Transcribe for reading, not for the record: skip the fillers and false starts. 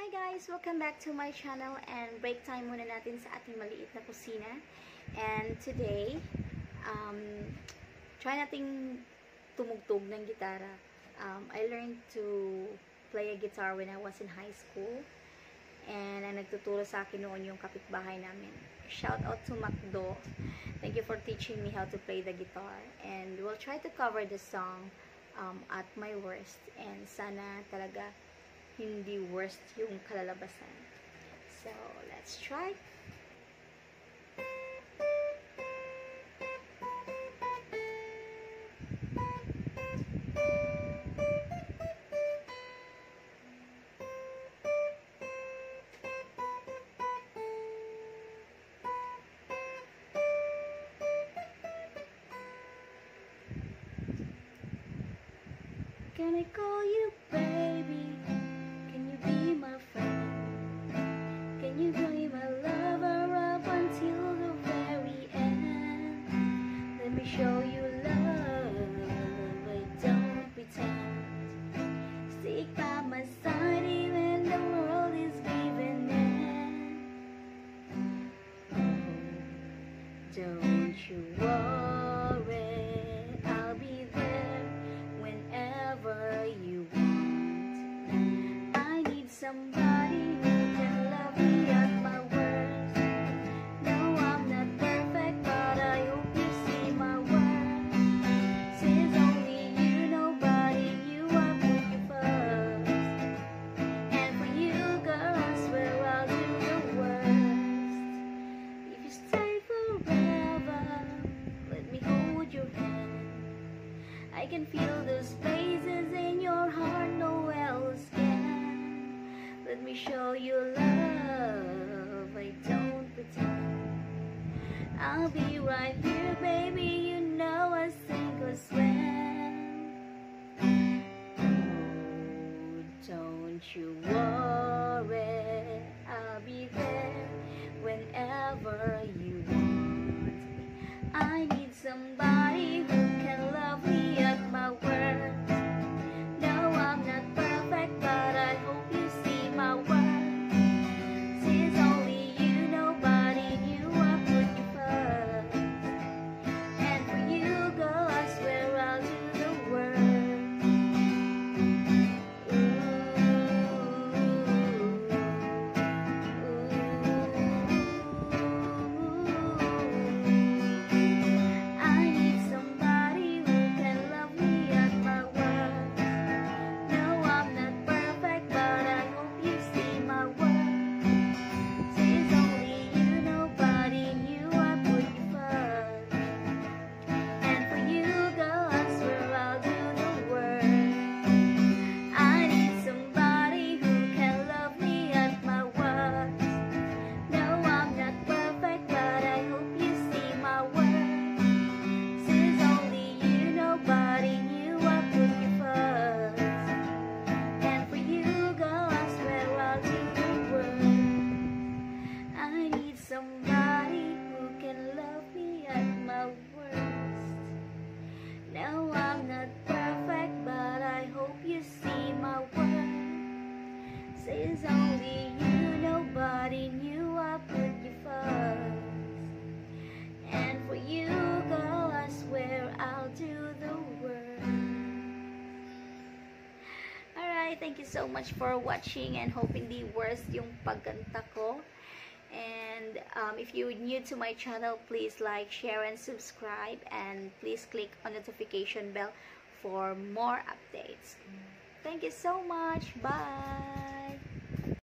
Hi guys! Welcome back to my channel and break time muna natin sa ating maliit na kusina. And today, try nating tumugtog ng gitara. I learned to play a guitar when I was in high school. And ang nagtuturo sa akin noon yung kapitbahay namin. Shout out to Macdo. Thank you for teaching me how to play the guitar. And we'll try to cover the song at my worst. And sana talaga hindi worst yung kalalabasan. So, let's try. Can I call you baby? Can you be my friend? Can you be my lover up until the very end? Let me show you love, I don't pretend. Stick by my side even the world is giving in. Oh, don't you worry, I'll be there whenever you want. I need somebody who can love me at my worst. No, I'm not perfect, but I hope you see my worth. Since only you, nobody knew I put you first. And for you, girl, I swear I'll do the worst. If you stay forever, let me hold your hand. I can feel the spaces in your heart no else can. Let me show you love, I don't pretend. I'll be right here, baby, you know I sink or swim. Oh, don't you worry, I'll be there whenever you want. I need somebody who can love me at my worst. No, I'm not perfect, but I hope you see my worth. Since only you, nobody knew I put you first. And for you, girl, I swear I'll do the worst. I need somebody who can love me at my worst. No, I'm not perfect, but I hope you see my worth. Since only you, nobody knew I put you first. And for you, girl, I swear I'll do the worst. I need somebody who can love me at my worst. No, I'm not perfect, but I hope you see my worth. Since only you, nobody knew I put you first. And for you, girl, I swear I'll do the worst. I need somebody who can love me at my worst. No, I'm not perfect, but I hope you see my worth. Since only you, nobody knew I put you first. And for you, girl, I swear I'll do the worst. Alright, thank you so much for watching and hope hindi worst yung pagkanta ko. And if you're new to my channel, please like, share, and subscribe. And please click on the notification bell for more updates. Thank you so much. Bye!